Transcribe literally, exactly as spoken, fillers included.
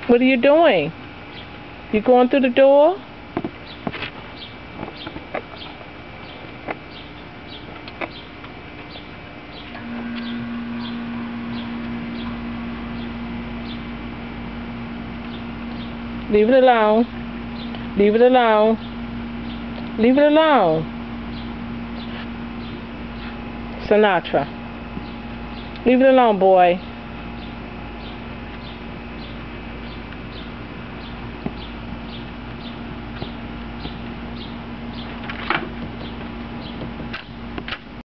What are you doing? You going through the door? Leave it alone. Leave it alone. Leave it alone. Sinatra. Leave it alone, boy.